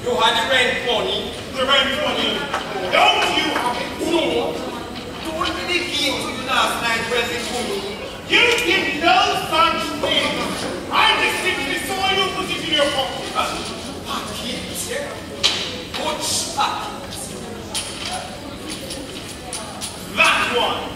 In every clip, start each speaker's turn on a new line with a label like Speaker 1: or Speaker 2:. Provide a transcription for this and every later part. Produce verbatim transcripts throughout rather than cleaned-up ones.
Speaker 1: You had the rent money.
Speaker 2: The rent money. Don't you have it?
Speaker 1: No. Told me the game to you last night when they told me.
Speaker 2: You did no such thing. I distinctly saw you put it in your pocket.
Speaker 1: Pocket? Which pocket?
Speaker 2: That one.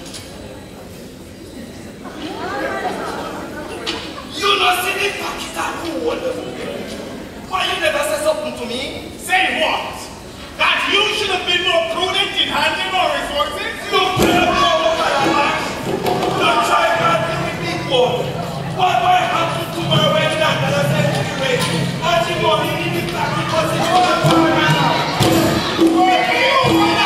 Speaker 1: You not see the pocket at all. Why you never say something to me?
Speaker 2: Say what? That you should have been more prudent in handling our resources?
Speaker 1: You better know what I want. Don't try to argue with me, boy. What will happen to my way that I said to you, mate? Not the money in the pocket, but it's all for now.
Speaker 2: What do you want?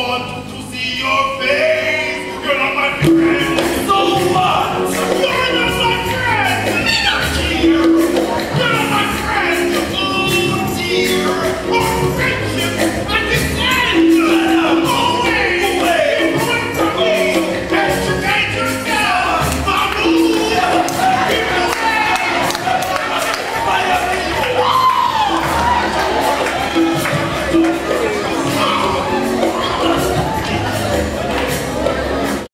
Speaker 2: want to see your face.